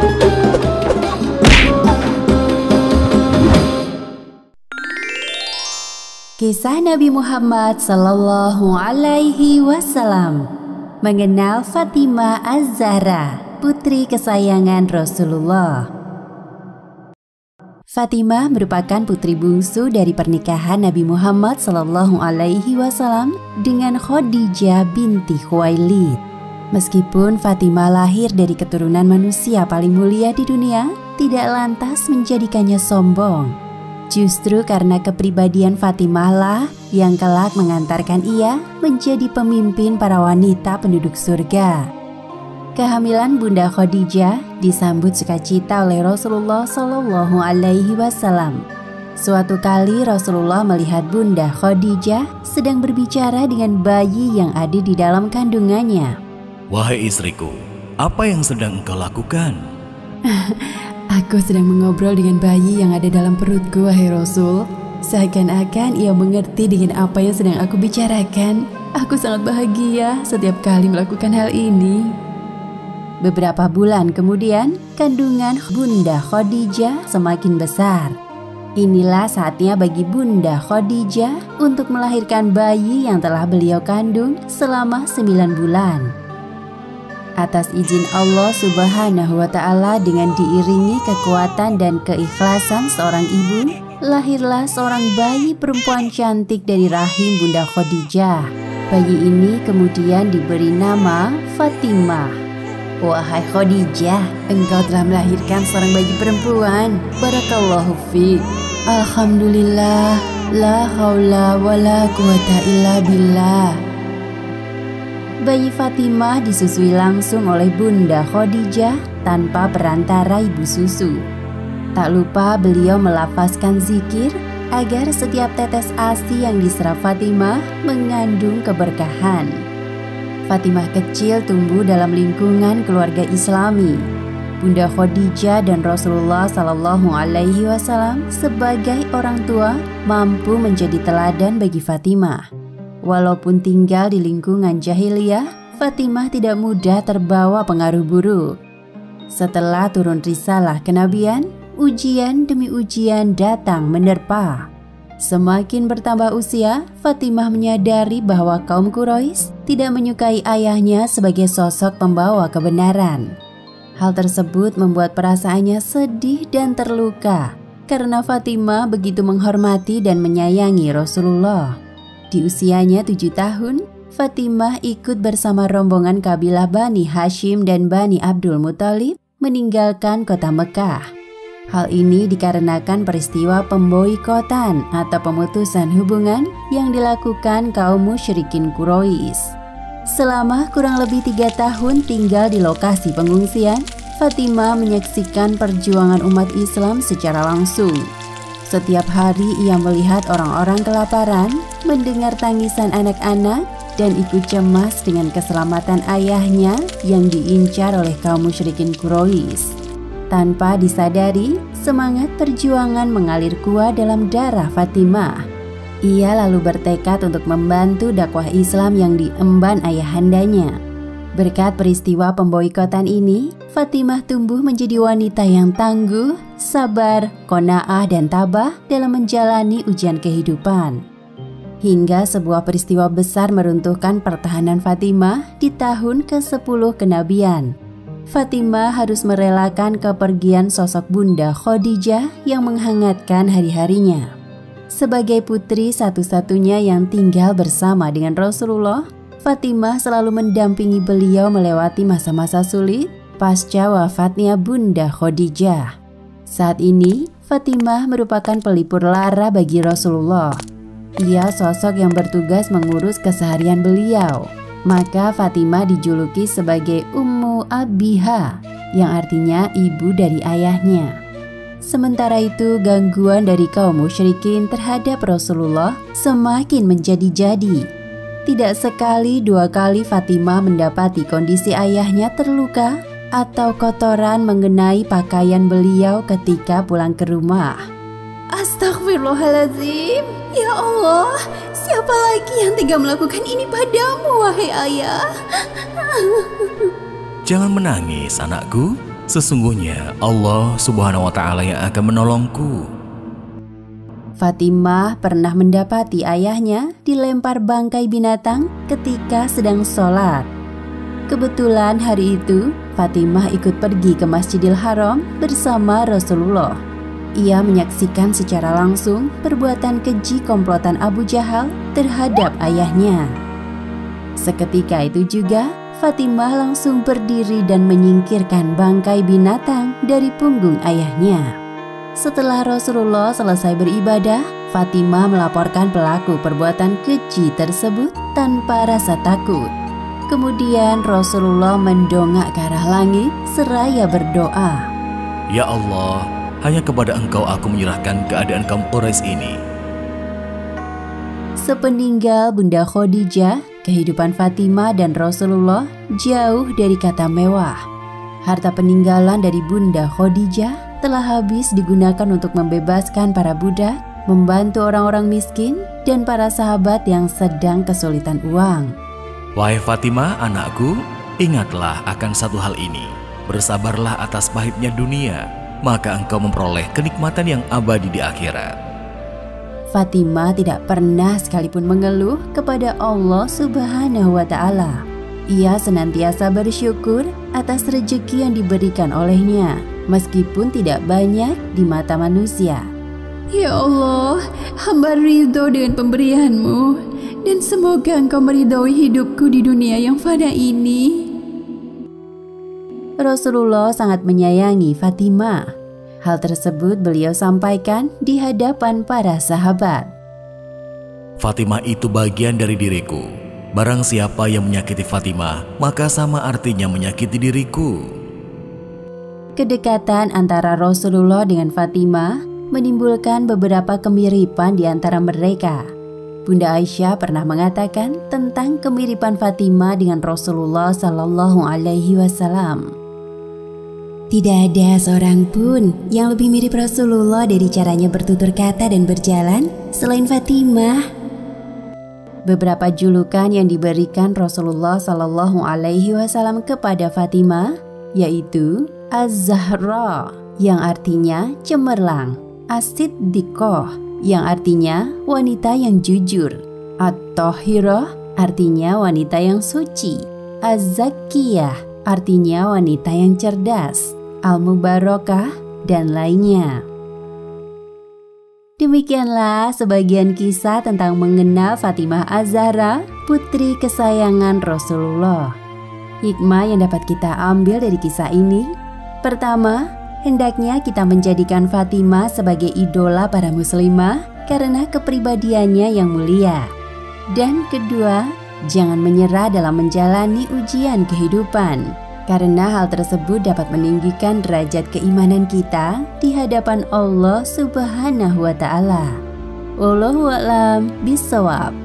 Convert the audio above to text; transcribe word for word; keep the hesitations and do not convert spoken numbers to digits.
Kisah Nabi Muhammad Sallallahu Alaihi Wasallam mengenal Fatimah Az-Zahra, putri kesayangan Rasulullah. Fatimah merupakan putri bungsu dari pernikahan Nabi Muhammad Sallallahu Alaihi Wasallam dengan Khadijah binti Khuwailid. Meskipun Fatimah lahir dari keturunan manusia paling mulia di dunia, tidak lantas menjadikannya sombong. Justru karena kepribadian Fatimah lah yang kelak mengantarkan ia menjadi pemimpin para wanita penduduk surga. Kehamilan Bunda Khadijah disambut sukacita oleh Rasulullah Shallallahu Alaihi Wasallam. Suatu kali Rasulullah melihat Bunda Khadijah sedang berbicara dengan bayi yang ada di dalam kandungannya. Wahai istriku, apa yang sedang engkau lakukan? Aku sedang mengobrol dengan bayi yang ada dalam perutku, wahai Rasul. Seakan-akan ia mengerti dengan apa yang sedang aku bicarakan. Aku sangat bahagia setiap kali melakukan hal ini. Beberapa bulan kemudian, kandungan Bunda Khadijah semakin besar. Inilah saatnya bagi Bunda Khadijah untuk melahirkan bayi yang telah beliau kandung selama sembilan bulan. Atas izin Allah Subhanahu wa Ta'ala, dengan diiringi kekuatan dan keikhlasan seorang ibu, lahirlah seorang bayi perempuan cantik dari rahim Bunda Khadijah. Bayi ini kemudian diberi nama Fatimah. Wahai Khadijah, engkau telah melahirkan seorang bayi perempuan. Barakallahu fiik. Alhamdulillah, la haula wa la quwata illa billah. Bayi Fatimah disusui langsung oleh Bunda Khadijah tanpa perantara ibu susu. Tak lupa beliau melafazkan zikir agar setiap tetes ASI yang diserap Fatimah mengandung keberkahan. Fatimah kecil tumbuh dalam lingkungan keluarga Islami. Bunda Khadijah dan Rasulullah Sallallahu Alaihi Wasallam sebagai orang tua mampu menjadi teladan bagi Fatimah. Walaupun tinggal di lingkungan jahiliyah, Fatimah tidak mudah terbawa pengaruh buruk. Setelah turun risalah kenabian, ujian demi ujian datang menerpa. Semakin bertambah usia, Fatimah menyadari bahwa kaum Quraisy tidak menyukai ayahnya sebagai sosok pembawa kebenaran. Hal tersebut membuat perasaannya sedih dan terluka karena Fatimah begitu menghormati dan menyayangi Rasulullah. Di usianya tujuh tahun, Fatimah ikut bersama rombongan kabilah Bani Hashim dan Bani Abdul Muthalib meninggalkan kota Mekah. Hal ini dikarenakan peristiwa pemboikotan atau pemutusan hubungan yang dilakukan kaum musyrikin Quraisy. Selama kurang lebih tiga tahun tinggal di lokasi pengungsian, Fatimah menyaksikan perjuangan umat Islam secara langsung. Setiap hari ia melihat orang-orang kelaparan, mendengar tangisan anak-anak, dan ikut cemas dengan keselamatan ayahnya yang diincar oleh kaum musyrikin Quraisy. Tanpa disadari, semangat perjuangan mengalir kuat dalam darah Fatimah. Ia lalu bertekad untuk membantu dakwah Islam yang diemban ayahandanya. Berkat peristiwa pemboikotan ini, Fatimah tumbuh menjadi wanita yang tangguh, sabar, qanaah, dan tabah dalam menjalani ujian kehidupan. Hingga sebuah peristiwa besar meruntuhkan pertahanan Fatimah di tahun kesepuluh kenabian. Fatimah harus merelakan kepergian sosok Bunda Khadijah yang menghangatkan hari-harinya. Sebagai putri satu-satunya yang tinggal bersama dengan Rasulullah, Fatimah selalu mendampingi beliau melewati masa-masa sulit pasca wafatnya Bunda Khadijah. Saat ini, Fatimah merupakan pelipur lara bagi Rasulullah. Ia sosok yang bertugas mengurus keseharian beliau. Maka Fatimah dijuluki sebagai Ummu Abiha, yang artinya ibu dari ayahnya. Sementara itu, gangguan dari kaum musyrikin terhadap Rasulullah semakin menjadi-jadi. Tidak sekali dua kali Fatimah mendapati kondisi ayahnya terluka atau kotoran mengenai pakaian beliau ketika pulang ke rumah. Astagfirullahaladzim, ya Allah, siapa lagi yang tega melakukan ini padamu, wahai ayah? Jangan menangis, anakku. Sesungguhnya Allah Subhanahu wa Ta'ala yang akan menolongku. Fatimah pernah mendapati ayahnya dilempar bangkai binatang ketika sedang sholat. Kebetulan hari itu Fatimah ikut pergi ke Masjidil Haram bersama Rasulullah. Ia menyaksikan secara langsung perbuatan keji komplotan Abu Jahal terhadap ayahnya. Seketika itu juga Fatimah langsung berdiri dan menyingkirkan bangkai binatang dari punggung ayahnya. Setelah Rasulullah selesai beribadah, Fatimah melaporkan pelaku perbuatan keji tersebut tanpa rasa takut. Kemudian Rasulullah mendongak ke arah langit seraya berdoa, Ya Allah, hanya kepada Engkau aku menyerahkan keadaan kaum Quraisy ini. Sepeninggal Bunda Khadijah, kehidupan Fatimah dan Rasulullah jauh dari kata mewah. Harta peninggalan dari Bunda Khadijah telah habis digunakan untuk membebaskan para budak, membantu orang-orang miskin, dan para sahabat yang sedang kesulitan uang. Wahai Fatimah anakku, ingatlah akan satu hal ini. Bersabarlah atas pahitnya dunia, maka engkau memperoleh kenikmatan yang abadi di akhirat. Fatimah tidak pernah sekalipun mengeluh kepada Allah Subhanahu wa Ta'ala. Ia senantiasa bersyukur atas rezeki yang diberikan olehnya, meskipun tidak banyak di mata manusia. Ya Allah, hamba ridho dengan pemberian-Mu, dan semoga Engkau meridhoi hidupku di dunia yang fana ini. Rasulullah sangat menyayangi Fatimah. Hal tersebut beliau sampaikan di hadapan para sahabat. Fatimah itu bagian dari diriku. Barang siapa yang menyakiti Fatimah, maka sama artinya menyakiti diriku. Kedekatan antara Rasulullah dengan Fatimah menimbulkan beberapa kemiripan di antara mereka. Bunda Aisyah pernah mengatakan tentang kemiripan Fatimah dengan Rasulullah Sallallahu Alaihi Wasallam. Tidak ada seorang pun yang lebih mirip Rasulullah dari caranya bertutur kata dan berjalan selain Fatimah. Beberapa julukan yang diberikan Rasulullah Sallallahu Alaihi Wasallam kepada Fatimah yaitu Az-Zahra yang artinya cemerlang, As-Siddiqah yang artinya wanita yang jujur, At-Tahirah artinya wanita yang suci, Az-Zakiyah artinya wanita yang cerdas, Al-Mubarakah, dan lainnya. Demikianlah sebagian kisah tentang mengenal Fatimah Az-Zahra, putri kesayangan Rasulullah. Hikmah yang dapat kita ambil dari kisah ini: pertama, hendaknya kita menjadikan Fatimah sebagai idola para muslimah karena kepribadiannya yang mulia. Dan kedua, jangan menyerah dalam menjalani ujian kehidupan, karena hal tersebut dapat meninggikan derajat keimanan kita di hadapan Allah Subhanahu wa Ta'ala. Wallahu a'lam bishawab.